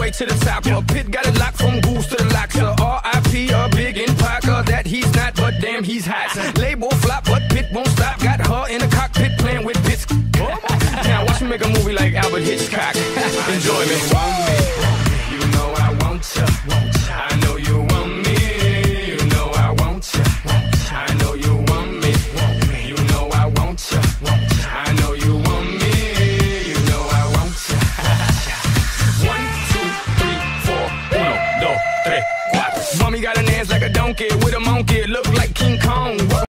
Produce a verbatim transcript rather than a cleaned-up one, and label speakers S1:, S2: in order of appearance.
S1: straight to the top. A pit got it locked from goose to the locks. A R I P, a big in Parker. That he's not, but damn, he's hot. Label flop, but Pit won't stop. Got her in the cockpit playing with bits. Now watch me make a movie like Albert Hitchcock. Enjoy me. Want me, you know I want ya. I know you want me, you know I want ya. I know you want me, you know I want ya. I know you want me, you know I want ya. One, two, three, four, uno, dos, tres, cuatro. Mommy got her hands like a donkey with a monkey. Look like King